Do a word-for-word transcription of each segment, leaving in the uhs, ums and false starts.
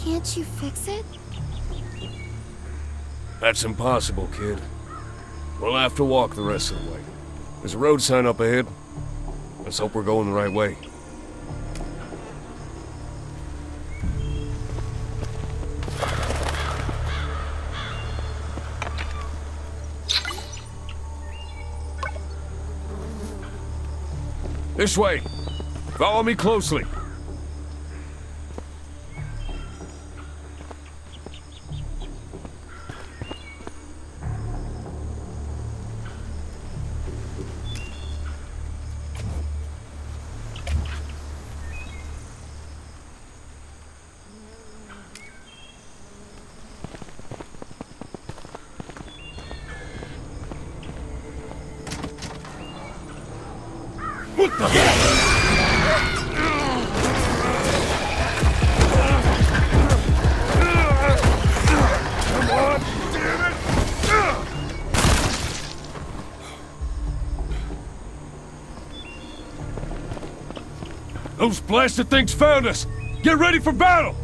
Can't you fix it? That's impossible, kid. We'll have to walk the rest of the way. There's a road sign up ahead. Let's hope we're going the right way. This way. Follow me closely. What the hell? Come on, damn it! Those blasted things found us! Get ready for battle!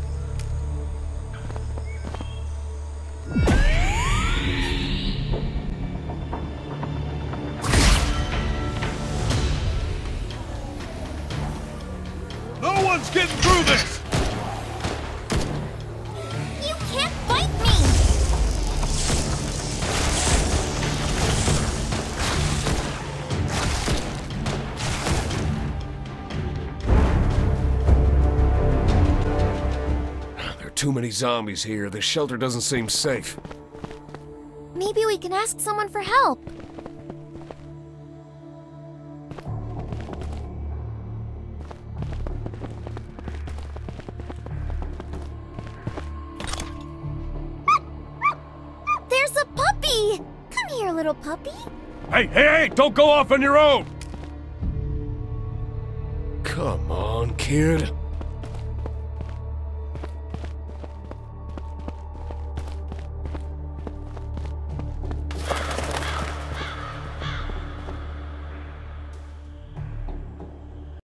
No one's getting through this! You can't fight me! There are too many zombies here. This shelter doesn't seem safe. Maybe we can ask someone for help. There's a puppy! Come here, little puppy. Hey, hey, hey! Don't go off on your own! Come on, kid.